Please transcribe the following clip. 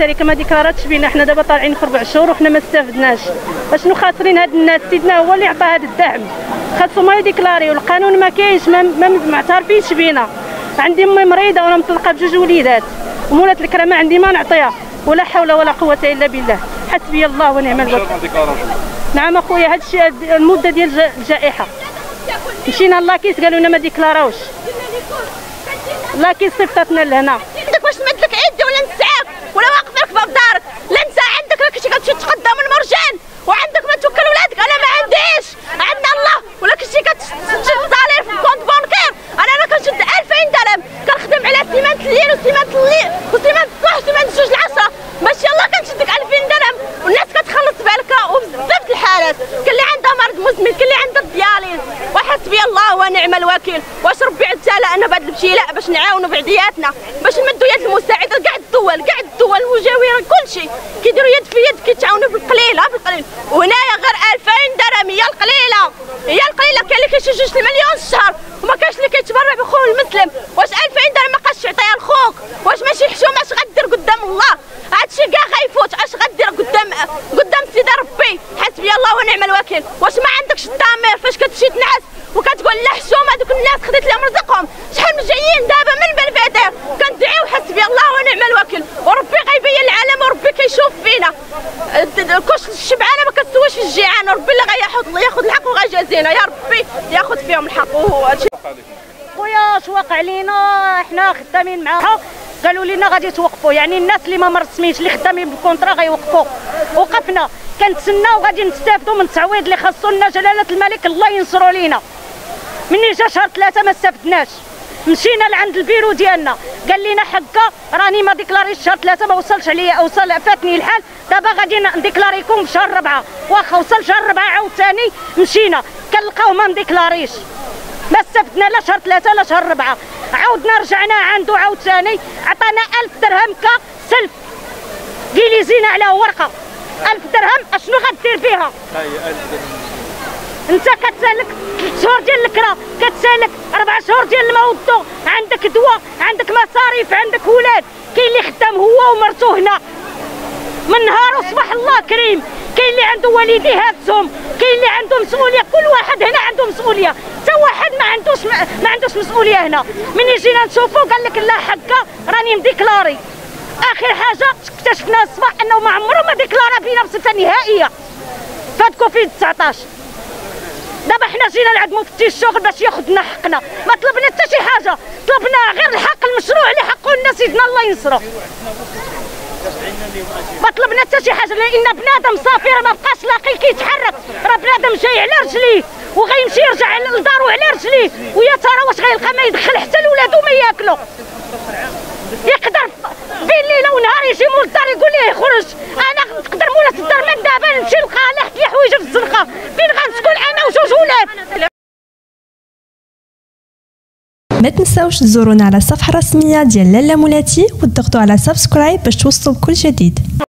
الشركه ما ديكلاراتش بينا. حنا دابا طالعين في 4 شهور وحنا ما استافدناش. اشنو خاسرين هاد الناس؟ سيدنا هو اللي عطى هذا الدعم، خاصهم ما يديكلاريو. القانون ما كاينش، ما معترفينش بينا. عندي امي مريضه وانا مطلقه ب2 وليدات، ومولات الكرامه عندي ما نعطيها. ولا حول ولا قوه الا بالله، حسبي الله ونعم الوكيل. نعم اخويا، هذا الشيء المده ديال الجائحه مشينا لاكيس قالوا لنا ما ديكلاراوش. لاكيس صيفطتنا لهنا. عندك واش تمد لك عيدي ولا نسعاك ولا واقف لك باب دارك؟ لا انت عندك راك كتمشي تقدم المرجان وعندك ما توكل ولادك. انا ما عنديش، عندنا الله. ولا كنتي كتشد صالير في الكونت بانكير. انا كنشد 2000 درهم كنخدم على سيمانه الليل وسيمانه الصباح وسيمانه 2 العصر. ماشي يلاه كنشدك 2000 درهم والناس كتخلص بالك. وبزاف د الحالات، كاين اللي عندها مرض مزمن، كاين اللي عندها الدياليز. وحسبي الله ونعم الوكيل. واش ربي ابتلانا بهذا الابتلاء باش نعاونوا بعضياتنا، باش نمدوا يد المساعده كاع الدول المجاوره كلشي كيديروا يد في يد كيتعاونوا بالقليل وهنايا غير 2000 درهم هي القليله. كاين اللي كيشي 2 مليون الشهر وما كاينش اللي كيتبرع بخوه المسلم. واش 2000 درهم ما بقاش تعطيها لخوك؟ واش ماشي حشومه؟ اش غدير قدام الله؟ هادشي كاع غيفوت. اش غدير قدام سيدي ربي؟ حسبي الله ونعم الوكيل. واش ما عندكش الضمير فاش كتمشي تنعس وكتقول لا حشومه؟ دوك الناس خديت لهم رزقهم. شحال من جايين دابا من بلفادير كندعيو حسبي الله ونعم الوكيل. وربي غيبين العالم وربي كيشوف فينا. كلش الشبعانه ما كتسواش في الجيعان. وربي اللي غياخذ الحق وغيجازينا. يا ربي ياخذ فيهم الحق. خويا اش واقع لينا؟ حنا خدامين معاها قالوا لنا غادي توقفوا، يعني الناس اللي ما مرسمينش اللي خدامين بالكونطرا غيوقفوا. وقفنا كنتسناو غادي نستافدوا من التعويض اللي خاصو لنا جلاله الملك الله ينصروا لينا. مني جا شهر 3 ما استافدناش. مشينا لعند البيرو ديالنا قال لنا حقا راني ما ديكلاريش شهر 3 ما وصلش عليا، فاتني الحال. دابا غادي نديكلاريكم في شهر 4. واخا وصل شهر 4 عاوتاني مشينا كنلقاو ما نديكلاريش. ما استفدنا لا شهر 3 لا شهر 4. عاودنا رجعنا عنده عاوتاني عطانا 1000 درهم كسلف. جيليزينا على ورقه 1000 درهم. اشنو غدير فيها؟ انت كتسالك 3 شهور ديال الكرا، كتسالك 4 شهور ديال الموضوع، عندك دواء، عندك مصاريف، عندك ولاد. كاين اللي خدام هو ومرته هنا من نهار وصباح الله كريم. كاين اللي عنده والديه هاتهم، كاين اللي عنده مسؤوليه. كل واحد هنا عنده مسؤوليه، حتى واحد ما عندوش مسؤوليه هنا. ملي جينا نشوفوا قال لك لا حقا راني مديكلاري. اخر حاجه اكتشفنا الصباح انه ما عمره ما ديكلارا فينا بصفه نهائيه في هاد كوفيد 19. دابا حنا جينا لعند مفتي الشغل باش ياخذ لنا حقنا، ما طلبنا حتى شي حاجه، طلبنا غير الحق المشروع اللي حقه لنا سيدنا الله ينصرو. ما طلبنا حتى شي حاجه لان بنادم صافي راه ما بقاش لاقي كيتحرك. راه بنادم جاي على رجليه وغيمشي يرجع لدارو على رجليه، ويا ترى واش غيلقى ما يدخل حتى لولادو ما ياكلوا. يقدر بين ليله ونهار يجي مول الدار يقول ليه خرج. انا نقدر مولات الدار من دابا نمشي نلقى لحد لي حوايج في الزنقه فين غنسكن انا و2 ولاد. ما تنساوش تزورونا على الصفحه الرسميه ديال لاله مولاتي وتضغطوا على سبسكرايب باش توصلوا بكل جديد.